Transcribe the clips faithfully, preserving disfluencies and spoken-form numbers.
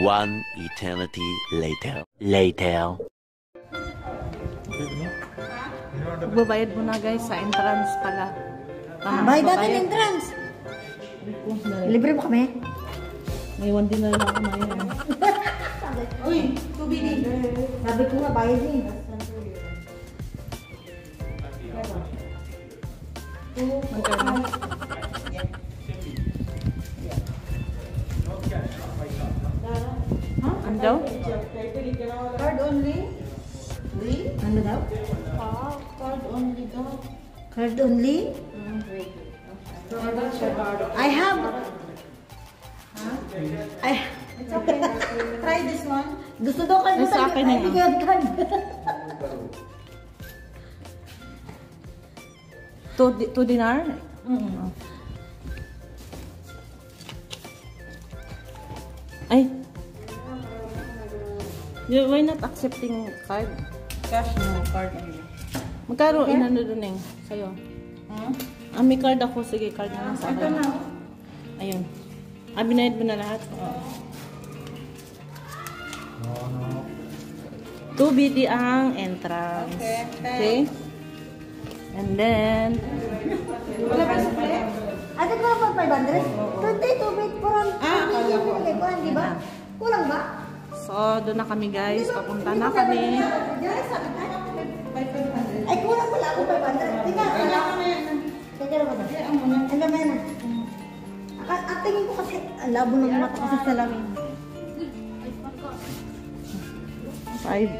One eternity later. Later. Magbabayad mo na guys sa entrance pala. Bayad natin entrance. Libre mo kami? Ngayon din na lang ako ngayon. Uy, tubig din. Sabi ko nga, bayad din. Magkano? Ano daw? Card only? Ano daw? Card only daw. Card only? I have. I It's okay. Try this one. Gusto daw kayo Sa akin na yun. card. Two, two dinar? Mm-hmm. Ay. You, why not accepting card? Cash no, card only. Magkano okay. Inano dun eh, sa'yo? Hmm? Ah, may card ako. Sige, card na lang sa Ito akin. na. Ayun. Ah, binayad mo na lahat? Oo. two B D ang entrance. Okay. Okay? And then, Wala ba sa plate? Ate ko pa five hundred? twenty-two bit kurang. Ah, akala ko. Kulang, di ba? Kulang ba? so, doon na kami guys. Papunta na kami. Diyan, sabi ka? five hundred. Ay, kulang pala ako five hundred. Tingnan, Wala ka na yan. tingnan mo ba? Eh, ang muna. Ano ba yan? Ang ang tingin ko kasi, ang labo ng mata kasi sa lamin. Five.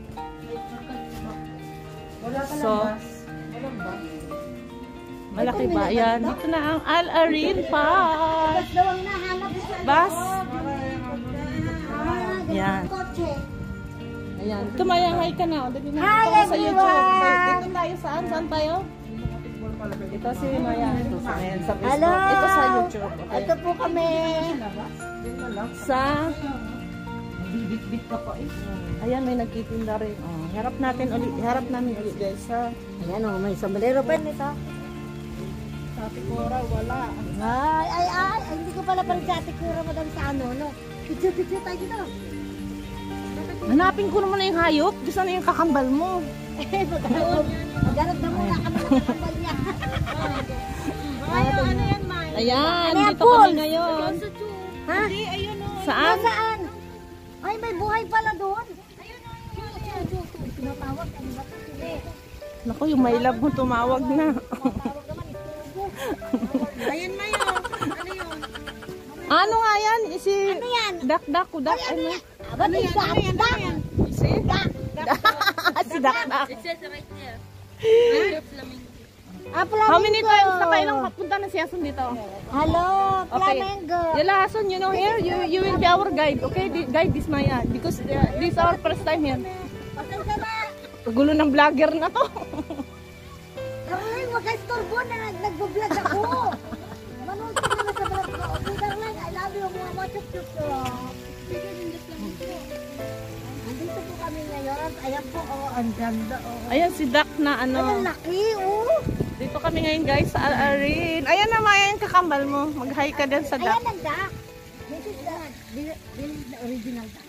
Wala ka So, lang bus. Walang bus. malaki ba? Ayan. Dito na ang Al Arin Park. Bas daw ang nahanap ko sa Bus. Ah, Yan. ganun kotse. Ayan. Tumayangay ka na. Dali na. Hi, Ito sa YouTube. everyone! Dito tayo saan? Saan tayo? Ito si Maya. Ito sa, ayan, sa Facebook. Hello! Ito sa YouTube. Okay. Ito po kami. Sa... Bit-bit ka pa eh. Ayan, may nagtitinda rin. Oh, harap natin ulit. Harap namin ulit guys. Sa... Ayan o, may sombrero pa nito. Sa Tikora, wala. Ay, ay, ay, ay, hindi ko pala pala sa Tikura, madam, sa ano, no? Picture-picture tayo dito. Hanapin ko naman na yung hayop. Gusto na yung kakambal mo. Eh, maghanap. Maghanap na muna kami ng kapal niya. Ay, ano yan, Mai? Ayan, Ano yan, dito Paul? kami ngayon. Ha? Hindi, ayun o. Saan? Saan? Ay, may buhay pala doon. Ayun o, ayun. Tinatawag, ano ba ito? Hindi. Naku, yung my love mo tumawag na. Tinatawag naman, itubo. Ayun, Mai o. Ano yun? Ano nga yan? Si... Ano yan? Dak-dak, kudak. Ay, ano Ano? yan? Ba't yung dak-dak? Si? Si dak-dak. It says right there. Ah, flamingo. How many times na kayo lang papunta na si Asun dito? Hello, Okay. flamingo. Yala Asun, you know here, you you will be our guide, okay? Di- guide this Maya because uh, this is our first time here. Pasensya na. Gulo ng vlogger na to. Darling, huwag kayo storbo na nag-vlog ako. Manood ka naman sa vlog ko. Okay, darling, I love you. Mga chup-chup ko. Nandito po kami ngayon. Ayan po, oh, ang ganda, oh. Ayan si Dak na Ay, ang ano. laki, oh. Dito kami ngayon guys sa Al Arin. Ayan na Maya yung kakambal mo. Mag-hi ka din sa Dak. Ayan ang duck. This is the, this is the original duck.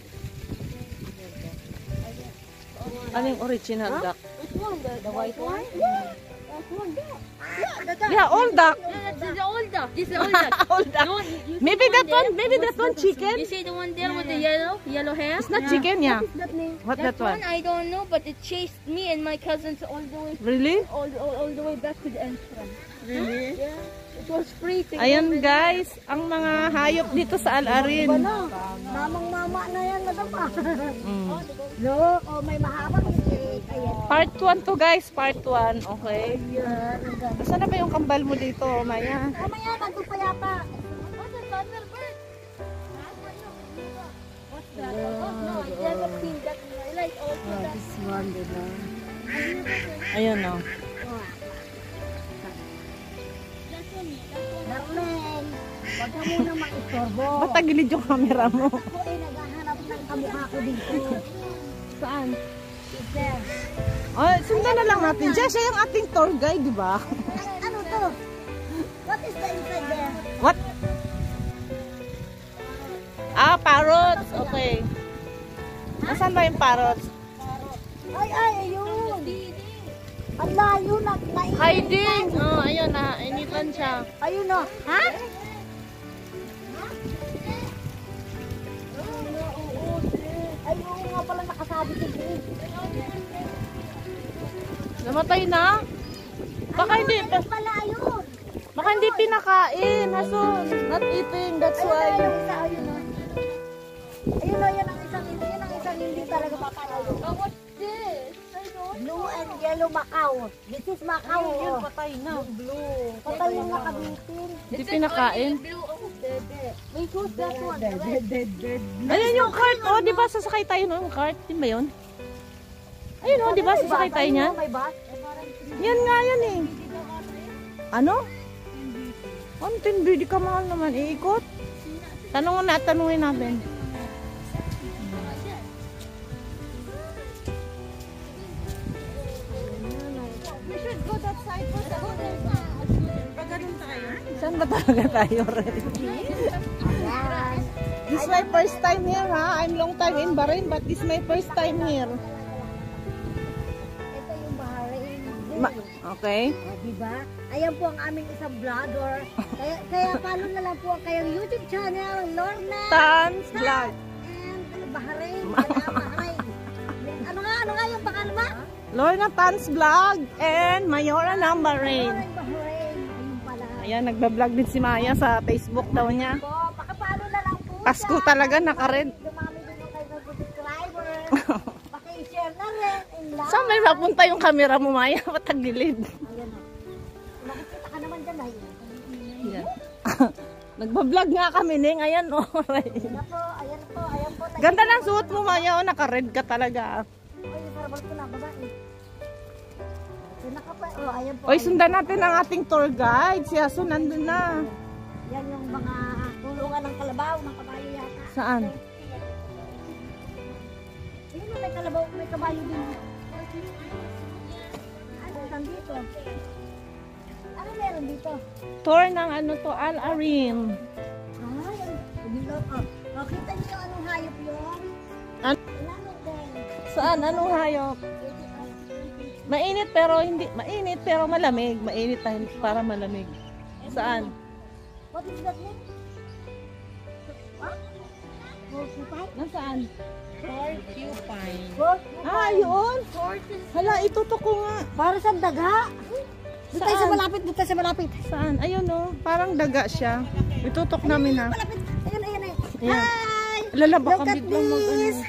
Ano yung original Dak? Which one? The, the white one? Yeah. That one, yeah. Yeah, the duck. Yeah, all Dak. No, that's the old duck. This is the old duck. All Dak. No, you see Maybe the that one one, maybe that one chicken. You see the one there with the yellow, yellow hair? It's not chicken, yeah. What is that name? What that one? I don't know, but it chased me and my cousins all the way, Really? all, all, all the way back to the entrance. Really? Yeah, it was free to Ayan guys, ang mga hayop dito sa Al Arin. Ano? Mamang-mama na yan, madam. Mm. Look, oh, may mahabang stick. Ayan. Part one to guys, part one. Okay. Ayan, ang ganda. Saan na ba yung kambal mo dito, Maya? Tama yan, nandun pa yata. What's a thunderbird? What's that? Oh, no, I never seen that in my life. Also, Oh, that. this one, diba? Ayun o. Oh. That's one, that's one. Darling, huwag ka muna makistorbo. Ba't tagilid yung camera mo? Ako ay naghahanap ng kamukha ko dito. Saan? Sister. Oh, sundan na lang natin. Siya, siya yung ating tour guide, di ba? Ay, ano to? What is the inside there? What? Ah, parrots. Okay. Nasaan ba yung parrots? Ay, ay, ayun. Ang layo na. naiinitan. Hiding. Oh, ayun na. Initan siya. Ayun na. Ha? Ay, oo nga pala nakasabi ko din. Namatay na? Baka hindi, Ay, pala ayun. baka hindi pinakain. Haso, not eating. That's Ayun na, why. yung isa, ayun na. Ayun na, yan ang isang hindi. Yan ang isang hindi talaga papalayo. What's this? Blue and yellow Macau. This is Macau. oh. patay na. Blue. Patay yung nakabitin. Hindi pinakain. Blue. Oh, Wait, who's that one? Ayun yung cart. Oh, di ba sasakay tayo noong cart? Di ba yun? Ayun oh, di ba sasakay tayo niya? May bus? Yan nga yan eh. Ano? Ang tindi, di ka mahal naman. Iikot? Tanungin na, tanungin natin. we should go that side first. Go there. Pag ganun tayo. Saan ba talaga tayo ready? This is my first time here ha. I'm long time in Bahrain but this is my first time here. Ito yung Bahrain. Ma okay. O, diba? Ayan po ang aming isang vlogger. Kaya, kaya follow na lang po ang kayang YouTube channel, Lorna Tans vlog. and Bahrain. Kaya Bahrain. Ano nga, ano nga yung pangalan mo? Lorna Tans vlog and Mayora ng Bahrain. Bahrain, Bahrain. Ayun pala. Ayan, nagba-vlog din si Maya sa Facebook daw niya. Po, pakapalo na lang po Pasko siya. talaga, naka-red. Dumami din yung kayo subscriber. Paki-share na rin. In love. Saan may mapunta yung camera mo, Maya? Patagilid. Ayan o. Makikita ka naman dyan ay. Ayan. Nagba-vlog nga kami, Ning. Ayan, oh. Ayan po, ayan po, ayan po. Ganda ng suot mo, Maya. Oh, naka-red ka talaga. Ay, yung sarabal ko na, babae. So, nakapa, oh, ayan po. Oy, ayan. sundan natin ang ating tour guide. Si Aso nandun na. Yan yung mga tulungan ng kalabaw, ng kabayo yata. Saan? Ayun na, may kalabaw, may kabayo din. Ano, nandito? Ano meron dito? Tour ng ano to, Al Arin. Ah, yung bilog. Oh, oh, kita niyo yung anong hayop yun? An Ano din? Saan? Anong hayop? Mainit pero hindi, mainit pero malamig. Mainit tayo para malamig. Saan? What is that name? What? Porcupine? Nasaan? Porcupine. Porcupine. Ah, yun. Hala, itutok ko nga. Para sa daga. Dito tayo sa Saan? malapit, dito tayo sa malapit. Saan? Ayun oh, parang daga siya. Itutok namin ha. Malapit. Ayun, ayun, ayun. Ayan. Hi! Lala, baka Look at biglang mag ano. this.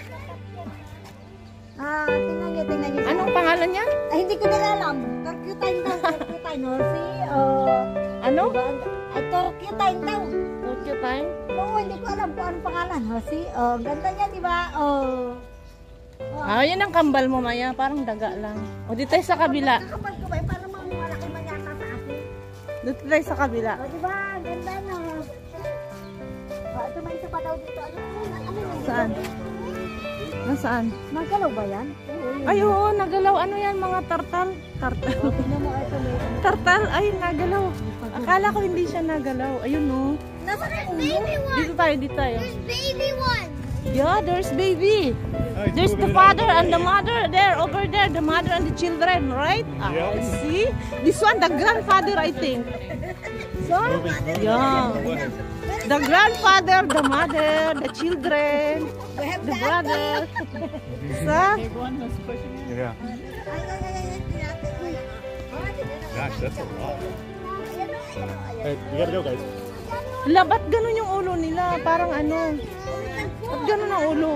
Ah, tingnan niyo, tingnan niyo. Anong pangalan niya? Ay, hindi ko nila alam. Turcutine daw, turcutine. No? Si, oh, Ano? diba? Ay, turcutine daw. Porcupine? Oo, hindi ko alam kung anong pangalan. No? Si, oh, ganda niya, di ba? Oh. Ah, yan ang kambal mo, Maya. Parang daga lang. O, dito tayo sa kabila. Kapag ko ba, eh, parang mga malaki man yata sa akin. Dito tayo sa kabila. O, di ba? Ganda na. O, ito may isa pa daw dito. Ano, ano, ano yun? Saan? Nasaan? Magkalaw ba yan? Oo, yun. Ay, oo, nagalaw. Ano yan, mga tartal? Tartal. O, tingnan mo, ito may ano. Tartal? Ay, nagalaw. Akala ko hindi siya nagalaw. Ayun, no. Nasaan ang ulo? Dito tayo, dito tayo. Baby one. Yeah, there's baby. There's the father and the mother there, over there. The mother and the children, right? Ah, I see. This one, the grandfather, I think. So, yeah. The grandfather, the mother, the children, the brother. So, Yeah. Ay, ay, ay, ay, tinatin ko yan. Gosh, that's a lot. Ayan o, ayan o, ayan. Hey, we gotta go, guys. hala, ba't ganun yung ulo nila? Parang ano? Ba't ganun ang ulo?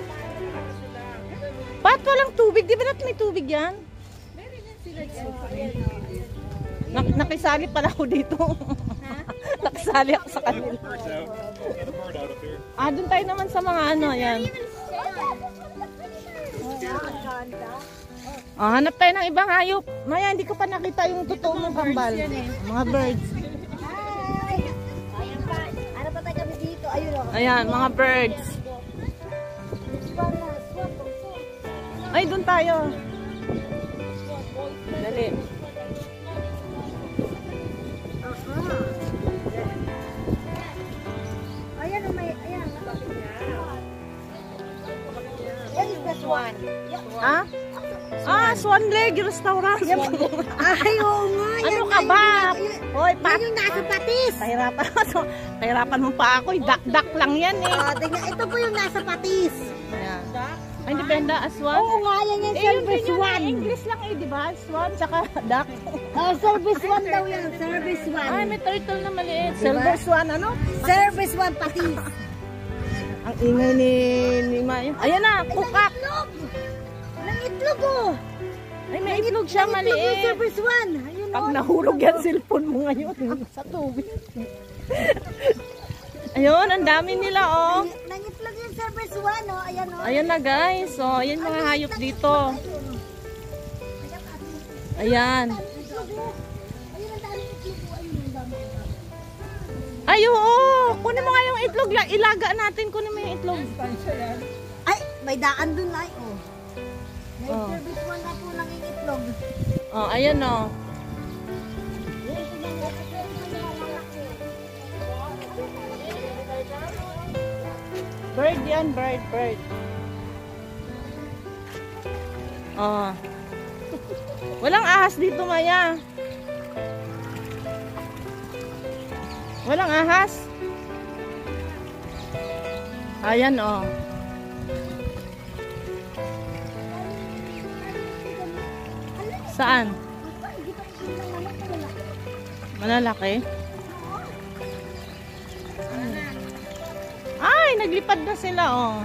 Ba't walang tubig? Di ba natin may tubig yan? Nak nakisali pala ako dito. Nakisali ako sa kanila. Birds out. Get a bird out up here. Ah, dun tayo naman sa mga ano, yan. Ah, hanap tayo ng ibang hayop. Maya, hindi ko pa nakita yung totoo mong kambal. Mga birds. Hi! Ayan pa. Ano pa tayo kami dito? Ayun o. Ayan, mga birds. Ay, dun tayo. Dali. Aha. Ayan o, may, ayan. restaurant. Ay, oo nga. Ano yan, ka yan, ba? yan, Hoy, yan, pat. yan yung nasa patis. Pahirapan mo. So, pahirapan mo pa ako. Dak-dak lang yan eh. Ah, tingnan, ito po yung nasa patis. Ayan. Ay, dependa aswan. Oo nga, yan yung Eh, yun service din yun one. eh. English lang eh, di ba? Swan, tsaka duck. Oh, service one daw yan. Service one. Ay, may turtle na maliit. Silver swan, ano? Service one patis. Ang ingay ni, ni Mayo. Ayan na, kukak. Itlog. Nang itlog oh. Ay, may itlog siya Itlog yung maliit. service one. Ayun Pag oh. nahulog yan cellphone mo ngayon sa tubig. Ayun, ang dami nila oh. Nang itlog yung service one oh. Ayan oh. Ayan na guys. So, ayan mga hayop dito. Ayan. Itlog oh. Ayun ang dami itlog oh. Ayun ang dami. Ay, oo. Kunin mo nga yung itlog. Ilaga natin. Kunin mo yung itlog. Ay, may daan dun ay oh. May Oh. service one na po nang itlog. Oh, ayan oh. Bird yan, bird, bird. Oh. Walang ahas dito, Maya. Walang ahas. Ayan, oh. Saan? Malalaki? Ay, naglipad na sila, oh.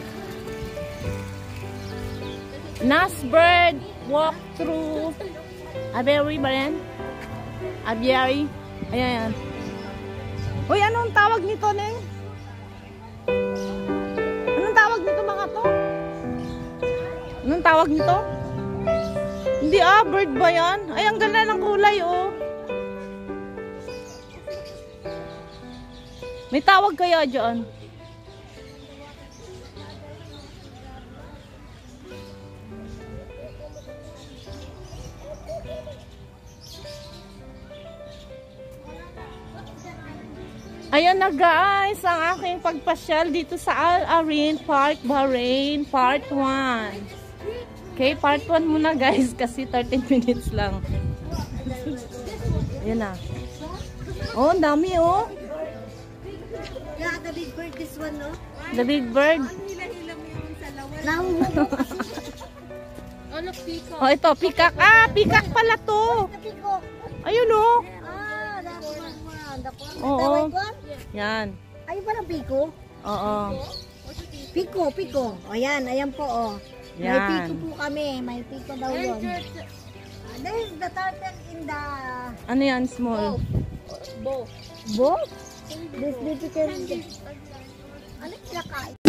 Nasbird walk through aviary ba yan? Aviary. Ayan, ayan. Uy, anong tawag nito, Neng? Anong tawag nito, mga to? Anong tawag nito? Hindi ah, bird ba yan? Ay, ang ganda ng kulay, oh. May tawag kaya dyan? Ayan na guys, ang aking pagpasyal dito sa Al Ain Park, Bahrain, part one. Okay, part one muna guys, kasi thirteen minutes lang. Ayan na. Oh, ang dami oh. Yeah, the big bird this one no? The big bird. Nahuhulog kasi. Ano, peacock? Oh, ito, peacock. Ah, peacock pala to. Kapiko. Ayun oh. Ah, dako man man. Dako. Oo. Tawag ko? Yan. Ay, parang piko. Oo. Piko, piko. O yan, ayan po oh. May Yan. piko po kami. May piko daw yun. Ah, this is the turtle in the Ano yan, small? boat. This difficult. Ano yung